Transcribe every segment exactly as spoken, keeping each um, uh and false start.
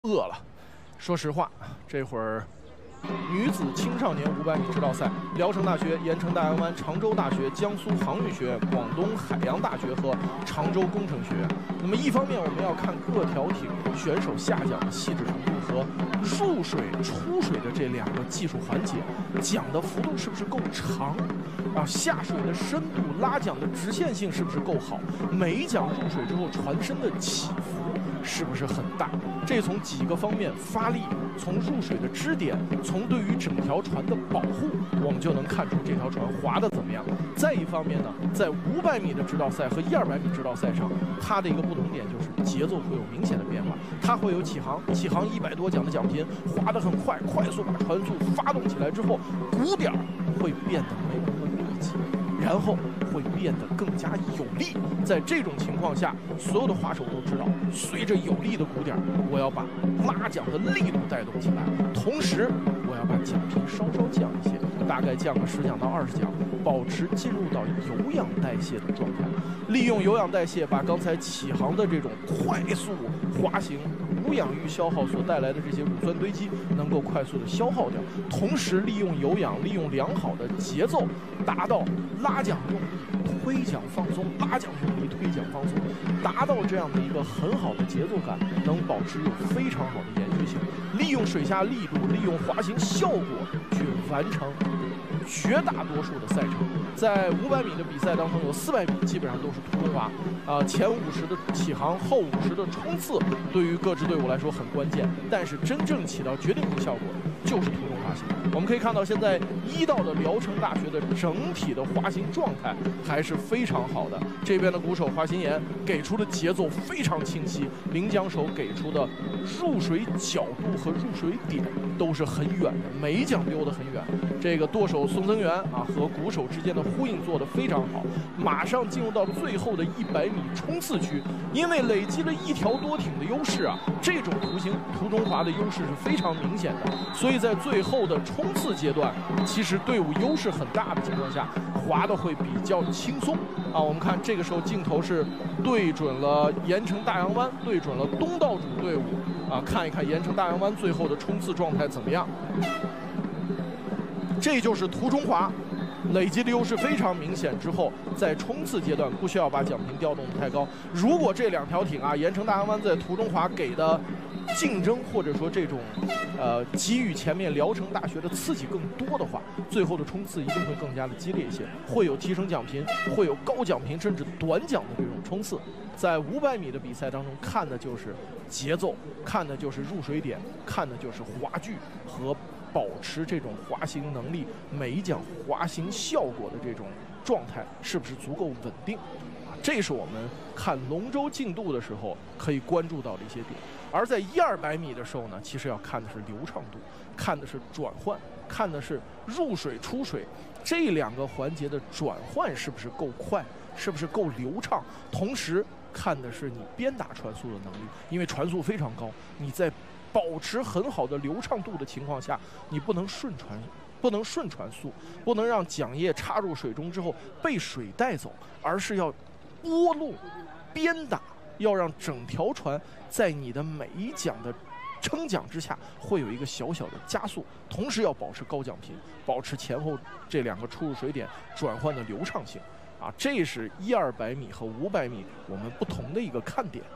饿了。说实话，这会儿女子青少年五百米直道赛，聊城大学、盐城大洋湾、常州大学、江苏航运学院、广东海洋大学和常州工程学院。那么一方面，我们要看各条艇选手下桨的细致程度和入水、出水的这两个技术环节，桨的幅度是不是够长？啊，下水的深度、拉桨的直线性是不是够好？每一桨入水之后，船身的起伏是不是很大？这从几个方面发力，从入水的支点，从对于整条船的保护，我们就能看出这条船划得怎么样。再一方面呢，在五百米的直道赛和一二百米直道赛上，它的一个不同点就是节奏会有明显的变化。它会有起航，起航一百多桨的桨频，划得很快，快速把船速发动起来之后，鼓点会变得没有那么密集，然后会变得更加有力。在这种情况下，所有的划手都知道，随着有力的鼓点，我要把拉桨的力度带动起来，同时我要把桨频稍稍降一些，大概降个十桨到二十桨，保持进入到有氧代谢的状态，利用有氧代谢把刚才起航的这种快速滑行无氧域消耗所带来的这些乳酸堆积能够快速的消耗掉，同时利用有氧，利用良好的节奏，达到拉桨用力、推桨放松、拉桨用力、推桨放松，达到这样的一个很好的节奏感，能保持有非常好的延续性，利用水下力度，利用滑行效果去完成绝大多数的赛程。在五百米的比赛当中，有四百米基本上都是途中滑，啊、呃，前五十的起航，后五十的冲刺，对于各支队伍来说很关键。但是真正起到决定性效果就是途中滑行。我们可以看到，现在一道的聊城大学的整体的滑行状态还是非常好的。这边的鼓手华新岩给出的节奏非常清晰，领桨手给出的入水角度和入水点都是很远的，每一桨溜得很远。这个舵手宋增元啊和鼓手之间的呼应做得非常好。马上进入到最后的一百米冲刺区，因为累积了一条多艇的优势啊，这种途行途中滑的优势是非常明显的。所以在最后的冲刺阶段，其实队伍优势很大的情况下，滑的会比较轻松啊。我们看这个时候镜头是对准了盐城大洋湾，对准了东道主队伍啊，看一看盐城大洋湾最后的冲刺状态怎么样。这就是途中滑，累积的优势非常明显之后，在冲刺阶段不需要把桨频调动得太高。如果这两条艇啊，盐城大洋湾在途中滑给的竞争或者说这种呃给予前面聊城大学的刺激更多的话，最后的冲刺一定会更加的激烈一些，会有提升桨频，会有高桨频甚至短桨的这种冲刺。在五百米的比赛当中，看的就是节奏，看的就是入水点，看的就是滑距和保持这种滑行能力，每一桨滑行效果的这种状态是不是足够稳定啊？这是我们看龙舟竞渡的时候可以关注到的一些点。而在一二百米的时候呢，其实要看的是流畅度，看的是转换，看的是入水出水这两个环节的转换是不是够快，是不是够流畅，同时看的是你鞭打船速的能力，因为船速非常高，你在保持很好的流畅度的情况下，你不能顺船，不能顺船速，不能让桨叶插入水中之后被水带走，而是要拨弄、鞭打，要让整条船在你的每一桨的撑桨之下会有一个小小的加速，同时要保持高桨频，保持前后这两个出入水点转换的流畅性啊，这是一二百米和五百米我们不同的一个看点。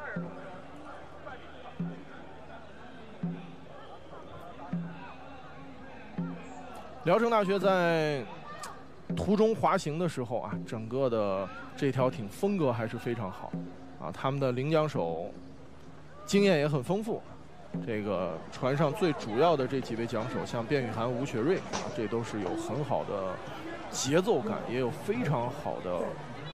聊城大学在途中滑行的时候啊，整个的这条艇风格还是非常好啊，他们的领桨手经验也很丰富。这个船上最主要的这几位桨手，像卞雨涵、吴雪瑞啊，这都是有很好的节奏感，也有非常好的